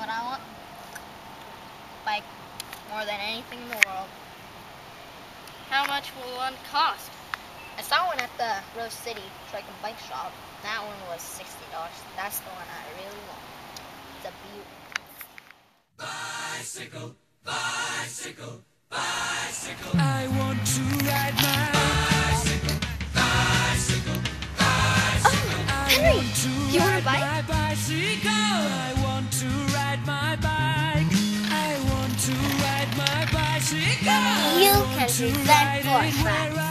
I want? Bike more than anything in the world. How much will one cost? I saw one at the Rose City truck and bike shop. That one was $60. That's the one I really want. It's a beaut. Bicycle, bicycle, bicycle. I want to ride my bicycle, bicycle, bicycle. Oh, Henry, you want a bike? My bicycle. I want to ride my bike. I want to ride my bicycle. You can present for friends.